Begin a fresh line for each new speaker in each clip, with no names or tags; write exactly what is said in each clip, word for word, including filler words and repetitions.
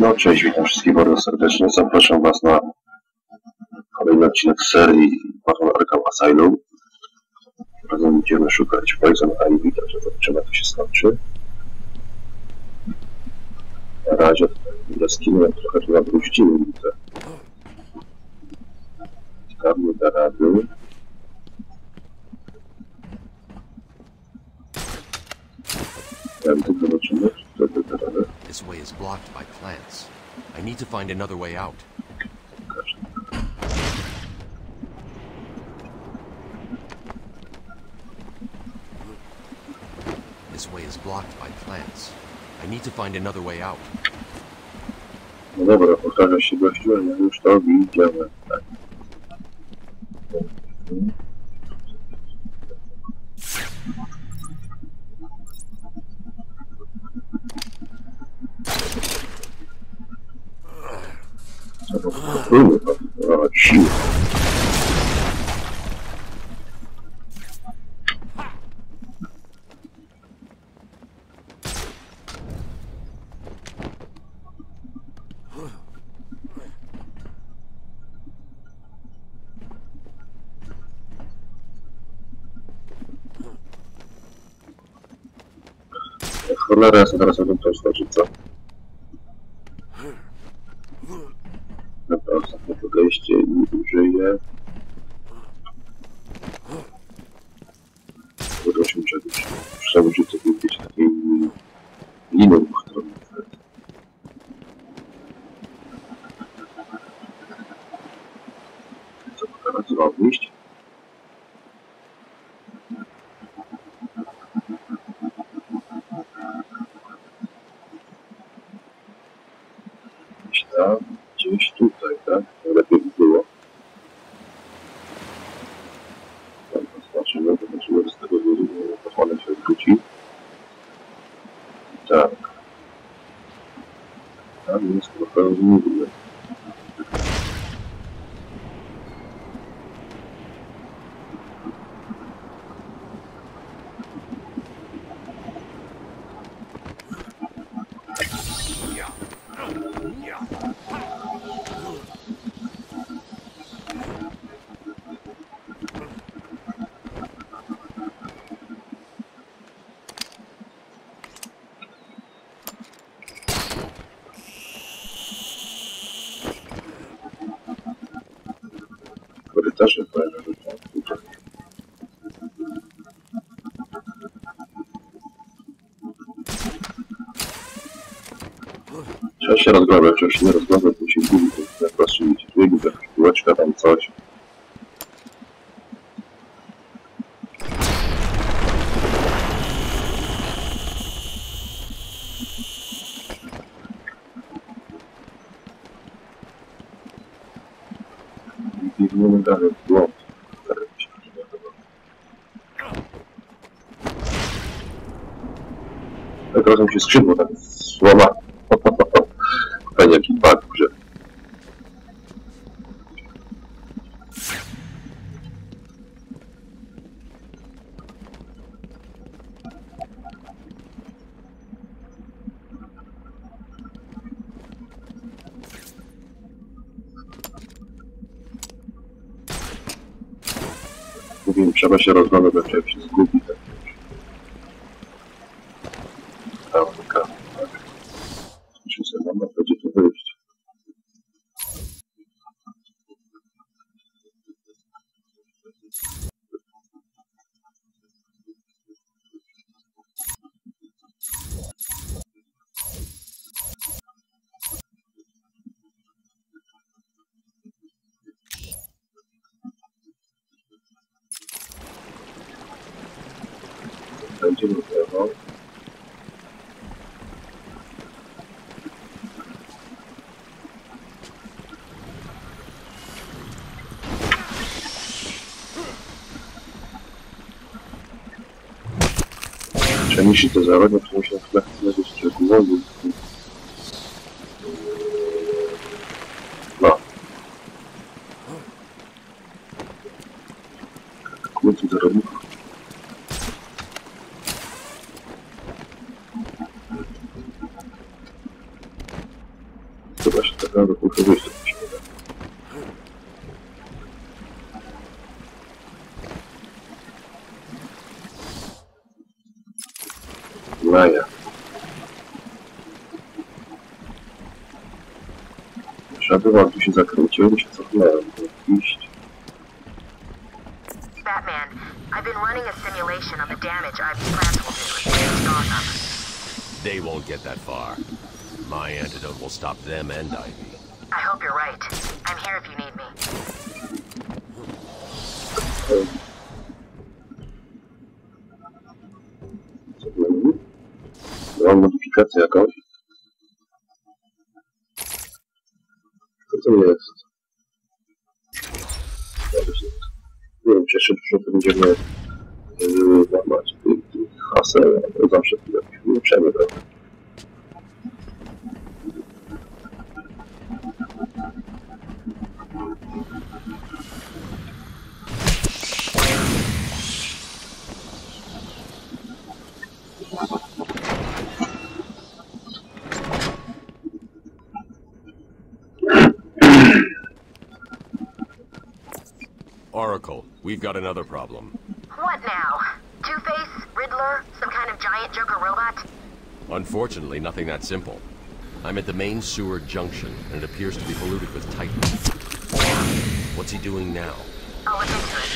No cześć, witam wszystkich bardzo serdecznie. Zapraszam Was na kolejny odcinek serii Batman Arkham Asylum. Razem będziemy szukać Poison Ivy, także zobaczymy, jak to się skończy. Na razie jaskinię trochę tu nabruściły, widzę. Tam nie da rady.
This way is blocked by plants. I need to find another way out. This way is blocked by plants. I need to find another way out.
No dobra, pokażę się gościu, ale już to widziałem. Tak. Spróbuj, no, siła. Cholera, ja sobie teraz będę to skoczyć, co? Dobra, ostatnie podejście i użyję. Uda się czegoś. Trzeba rzucę jakieś takiej liny dwustronnej. Co teraz zrobić? Gdzieś tam, gdzieś tutaj, tak? Lepiej by było. Tak, zobaczymy, zobaczymy, z tego pochłonę się wróci. Tak. Tam jest trochę rozmówione. Korytarze fajne rzeczy. Trzeba się rozglądać, trzeba się nie rozglądać, to się gubi, to jak patrzę, widzicie, tu jest jakaś piłeczka, tam coś. I nie mamy dalej w błąd. Tak razem się skrzydło tak złama. Fajnie jaki bug w grze. Mówiłem, trzeba się rozglądać, jak się zgubi. Tak. Tam, tak. Muszę sobie mama będzie to wyjść. Będziemy prawo. Przenieśli to zarodnie, to musiał chyba znaleźć szczegółowy. No. Kłócy zarodników. No, do punktu wyjścia to się nie da. Maja. Shadow tu się zakręcił, bo się cofnąłem. Iść.
Batman, I've been running a simulation of the damage Ivy's plants will do if they start them.
They won't get that far. My antidote will stop them and Ivy.
I hope you're right. I'm here if you need me.
Co to mówi? Mam modyfikację jakąś. Co to jest? Nie wiem, czy szybko to będziemy łamać tych haseł, ale zawsze tu jakiś ulepszenie, prawda?
Oracle, we've got another problem.
What now? Two-Face? Riddler? Some kind of giant Joker robot?
Unfortunately, nothing that simple. I'm at the main sewer junction, and it appears to be polluted with Titan. What's he doing now?
I'll look into it.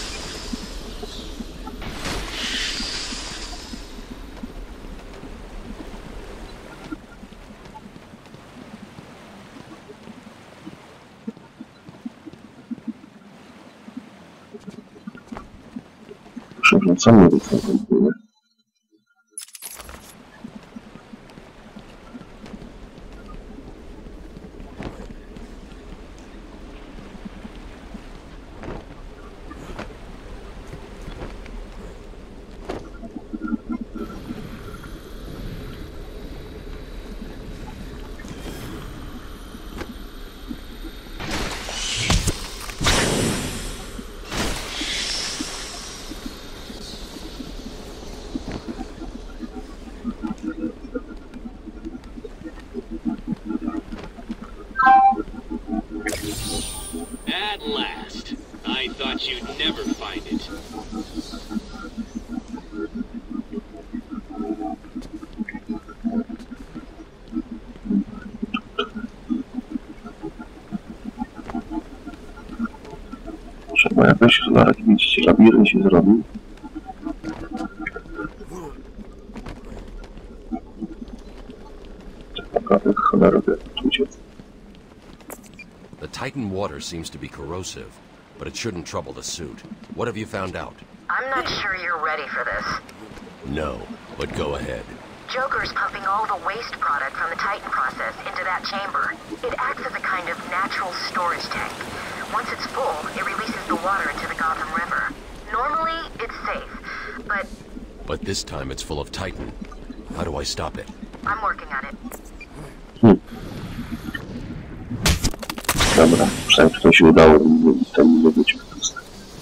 Przewracamy wycofanie.
At last. I thought you'd never find it.
Trzeba jakoś, cholera, jak widzicie, labirynt się zrobił. Tak naprawdę cholera wie, uciec.
The Titan water seems to be corrosive, but it shouldn't trouble the suit. What have you found out?
I'm not sure you're ready for this.
No, but go ahead.
Joker's pumping all the waste product from the Titan process into that chamber. It acts as a kind of natural storage tank. Once it's full, it releases the water into the Gotham River. Normally, it's safe, but...
But this time it's full of Titan. How do I stop it?
I'm working on it.
Hmm. Dobra, przynajmniej to się udało, ten nie być pusty.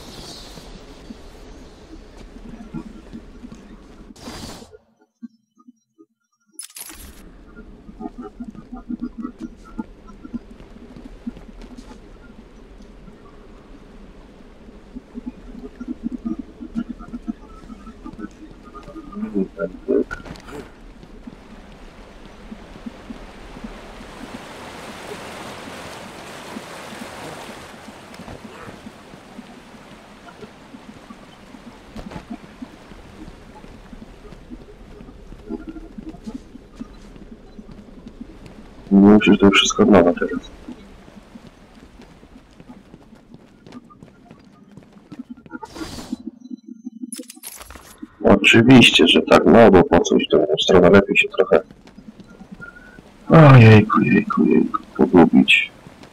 Nie wiem, że to wszystko od nowa teraz. Oczywiście, że tak, no bo po coś tą stronę lepiej się trochę... Ojejku, jejku, jejku, pogubić.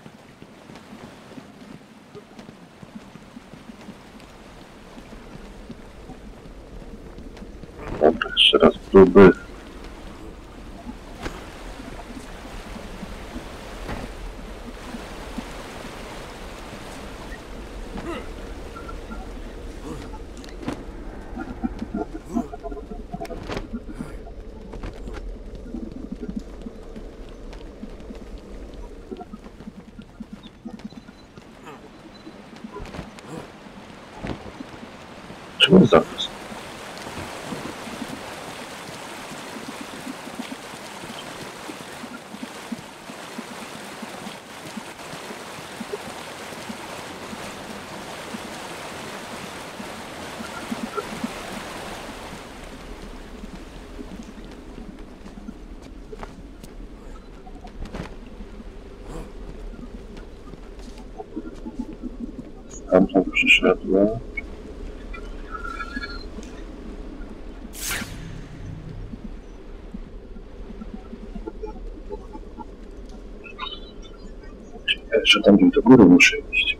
Dobra, jeszcze raz próby. to jest zapis? Stamtąd przyszedłem. Że tam do góry muszę iść.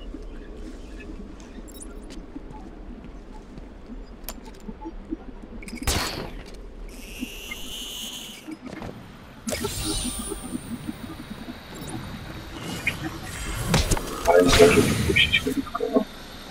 Ale nie zdążę wypuścić krótko, no.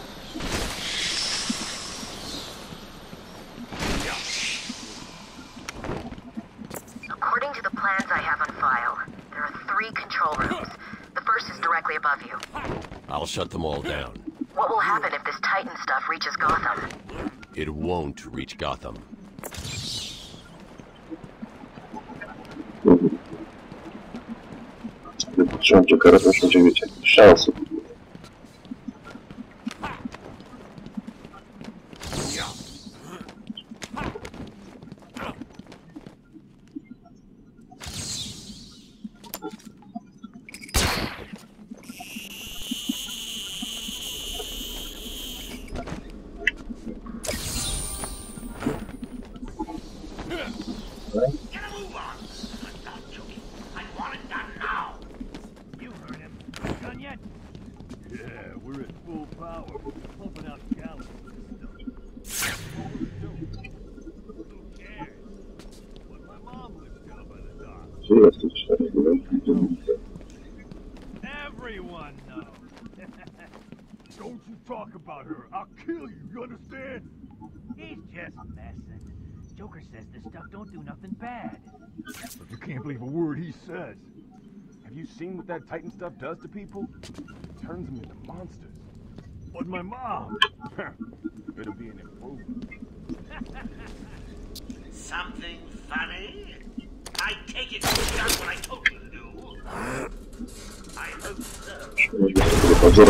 According to the plans I have on file, there are three control rooms. The first is directly above you.
I'll shut them all down.
What will happen if this Titan stuff reaches Gotham?
It won't reach Gotham.
Wypatrzyłem Jokera, to już będzie mieć jakieś szanse.
Everyone knows. Don't you talk about her. I'll kill you, you understand? He's just messing. Joker says this stuff don't do nothing bad. But you can't believe a word he says. Have you seen what that Titan stuff does to people? It turns them into monsters. But my mom, it'll be an improvement.
Something funny? I take it you done what I told you to do. I hope so.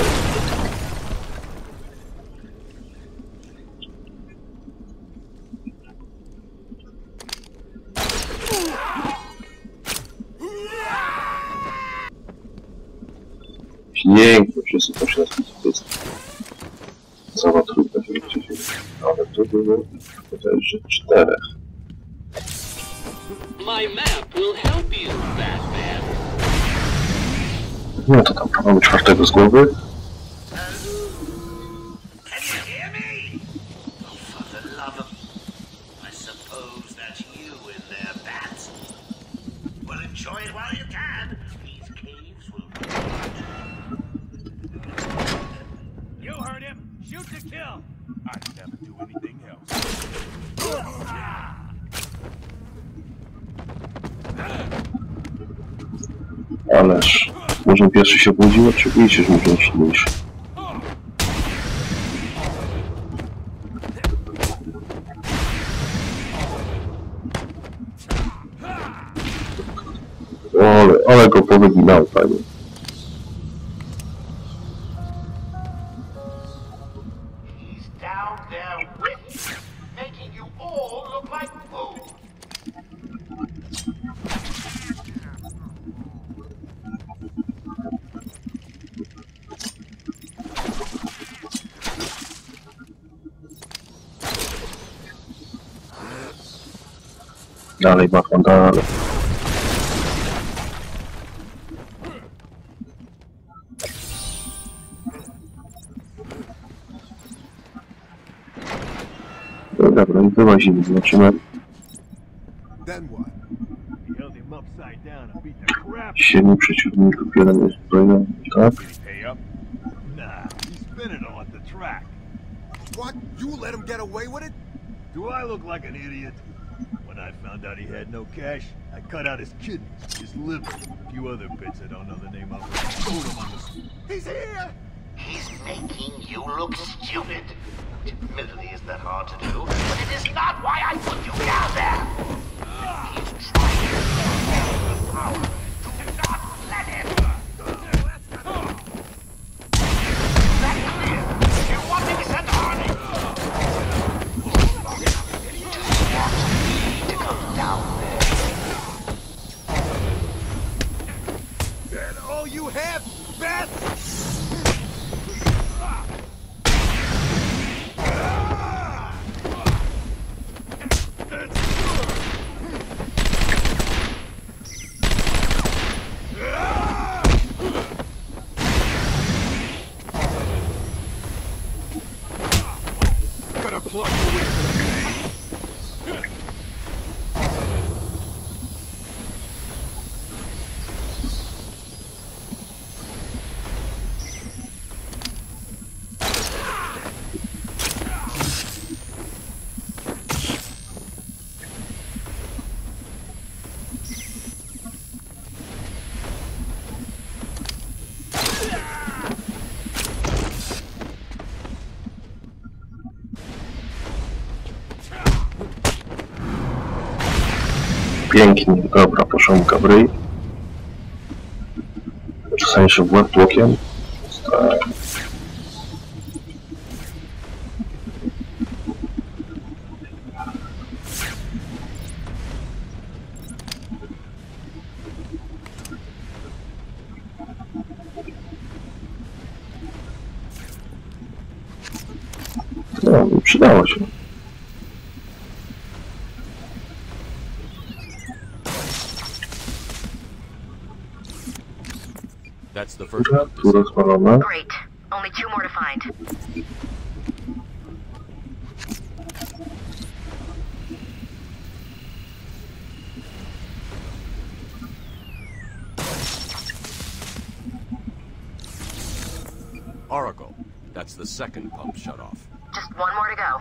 Pięknie, wszyscy to się na świecie jest cała trudna, żeby gdzieś, ale tu było bodajże czterech.
My map will help you, Batman.
No to tam kawałek czwartego z głowy.
Can you hear me? Oh, for the love of... I suppose that's you in there, Bats. Well, enjoy it while you can. These caves will be
You heard him. Shoot to kill. I'd never do anything else.
Ależ, może pierwszy się obudził? Oczywiście, że może silniejszy. Ale, ale go powyginał, panie.
He's down there with you, making you all look like fools.
Dalej, macham dalej. No dobra, i wyłazimy, zobaczymy. Siedmiu przeciwników, jeden jest zbrojny, tak?
What? You let him get away with it? Do I look like an idiot? When I found out he had no cash, I cut out his kidneys, his liver, a few other bits I don't know the name of. Sold him on the street. He's here!
He's making you look stupid. Admittedly, isn't that hard to do, but it is not why I put you down there. He's trying to control the power. Do not let him. That's clear. You want me to send Hardy? Do you want me to come down there?
And all you have, bats! Gotta plug the way for the grenade.
Pięknie, dobra, poszłamka w ryj. Czasami się w łeb tłokiem. Tak. No, przydało się.
That's the first
Dobra,
one.
tu rozwalone.
Great. Only two more to find.
Oracle. That's the second pump shut off.
Just one more to go.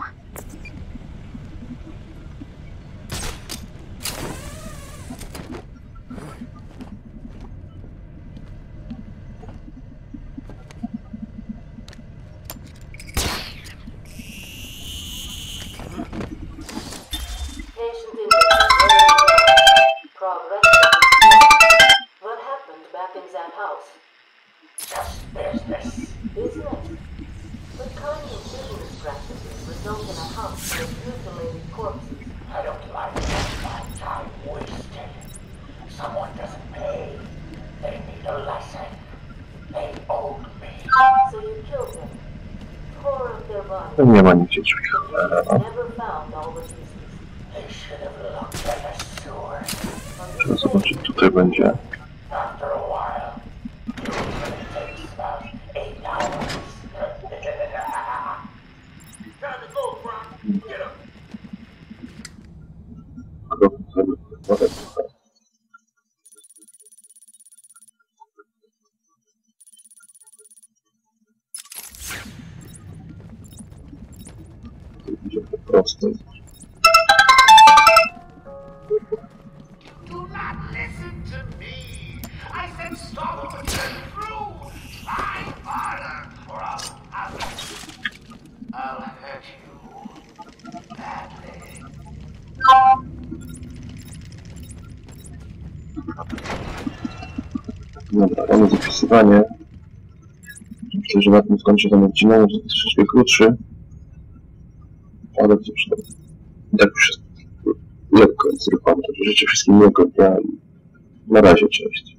Patient index. Progress. What happened back in that house?
Just business.
Business. What kind of business practices result in a house full of mutilated corpses?
I don't like that my time wasted. Someone doesn't pay. They need a lesson. They owed me.
So you killed them. Tore up their bodies.
Nie ma nigdzie drzwi.
Never found all the pieces.
They should have looked at the sewer.
Trzeba zobaczyć, tutaj będzie.
After a while, usually takes about eight hours. Time to go, Brock. Get up.
Idzie po prostu.
Do not listen to me. I said stop and turn through. Try harder, or I'll, I'll, I'll hurt you badly.
Dobra, mamy zapisywanie. Myślę, że na tym skończę ten odcinek, że jest troszeczkę krótszy. Ale cóż, to i tak już jest lekko zrypane. Także życzę wszystkim miłego dnia i na razie, cześć.